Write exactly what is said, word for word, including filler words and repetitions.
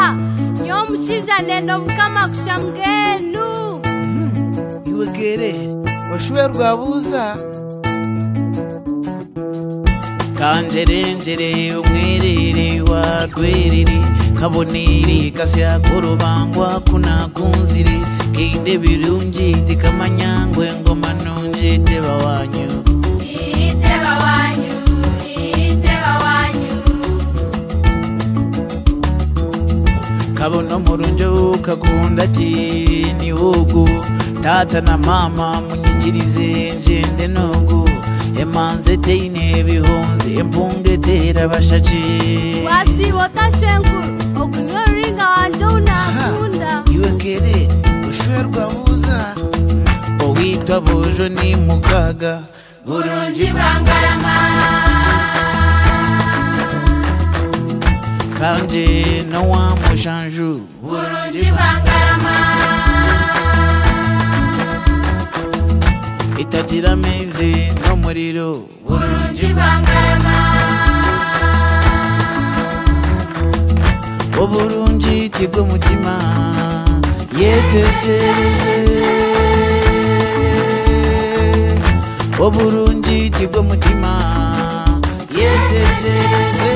nyo mushiza nendo mukama kushamgenu. Iwe kere washuwe rwabuza kanjerenjere umwerere wa rwerere kabonere kasya korobangwa kuna kunzire kinde birungi tikamanyangwe ngoma nunje teba wanyu iteba wanyu iteba wanyu kabono murunjo kagunda ti ni wogu tata na mama munyitirize njende nogu emanze teine bihonze empunge tera bashachi wasi wotashenkuru okunyo ringa wanje unakunda iwe kere ushwerwa buza owitwa bojo ni mukaga burungi bangarama kanje no wa mushanju burungi bangarama itagira meze no muriro burungi bangarama oburungi tigo mutima yetegereze oburungi tigo mutima yetegereze